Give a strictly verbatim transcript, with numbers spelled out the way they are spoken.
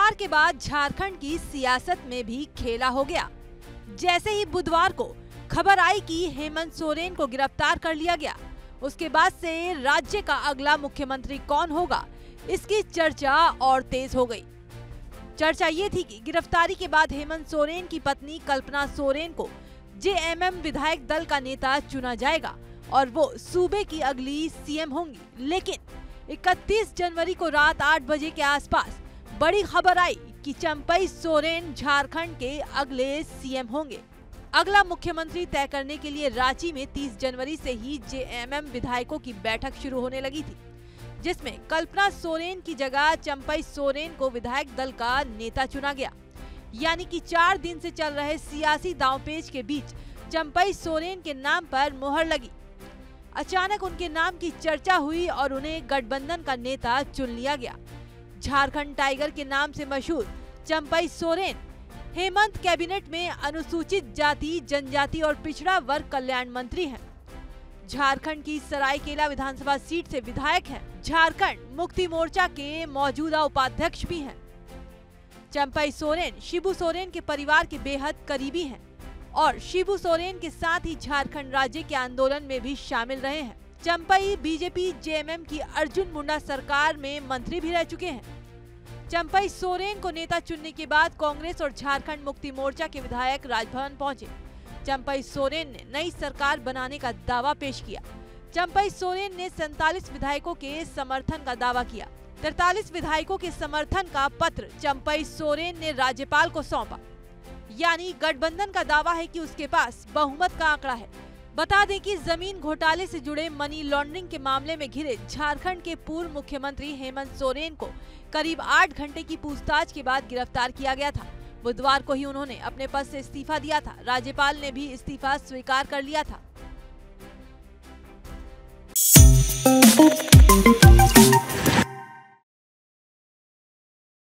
बिहार के बाद झारखंड की सियासत में भी खेला हो गया। जैसे ही बुधवार को खबर आई कि हेमंत सोरेन को गिरफ्तार कर लिया गया, उसके बाद से राज्य का अगला मुख्यमंत्री कौन होगा, इसकी चर्चा और तेज हो गई। चर्चा ये थी कि गिरफ्तारी के बाद हेमंत सोरेन की पत्नी कल्पना सोरेन को जेएमएम विधायक दल का नेता चुना जाएगा और वो सूबे की अगली सीएम होंगी। लेकिन इकतीस जनवरी को रात आठ बजे के आसपास बड़ी खबर आई कि चंपई सोरेन झारखंड के अगले सीएम होंगे। अगला मुख्यमंत्री तय करने के लिए रांची में तीस जनवरी से ही जेएमएम विधायकों की बैठक शुरू होने लगी थी, जिसमें कल्पना सोरेन की जगह चंपई सोरेन को विधायक दल का नेता चुना गया। यानी कि चार दिन से चल रहे सियासी दांवपेच के बीच चंपई सोरेन के नाम पर मुहर लगी। अचानक उनके नाम की चर्चा हुई और उन्हें गठबंधन का नेता चुन लिया गया। झारखंड टाइगर के नाम से मशहूर चंपई सोरेन हेमंत कैबिनेट में अनुसूचित जाति, जनजाति और पिछड़ा वर्ग कल्याण मंत्री हैं। झारखंड की सरायकेला विधानसभा सीट से विधायक हैं। झारखंड मुक्ति मोर्चा के मौजूदा उपाध्यक्ष भी हैं। चंपई सोरेन शिबू सोरेन के परिवार के बेहद करीबी हैं और शिबू सोरेन के साथ ही झारखंड राज्य के आंदोलन में भी शामिल रहे हैं। चंपई बीजेपी जेएमएम की अर्जुन मुंडा सरकार में मंत्री भी रह चुके हैं। चंपई सोरेन को नेता चुनने के बाद कांग्रेस और झारखंड मुक्ति मोर्चा के विधायक राजभवन पहुंचे। चंपई सोरेन ने नई सरकार बनाने का दावा पेश किया। चंपई सोरेन ने सैंतालीस विधायकों के समर्थन का दावा किया। तैंतालीस विधायकों के समर्थन का पत्र चंपई सोरेन ने राज्यपाल को सौंपा। यानी गठबंधन का दावा है कि उसके पास बहुमत का आंकड़ा है। बता दें कि जमीन घोटाले से जुड़े मनी लॉन्ड्रिंग के मामले में घिरे झारखंड के पूर्व मुख्यमंत्री हेमंत सोरेन को करीब आठ घंटे की पूछताछ के बाद गिरफ्तार किया गया था। बुधवार को ही उन्होंने अपने पद से इस्तीफा दिया था। राज्यपाल ने भी इस्तीफा स्वीकार कर लिया था।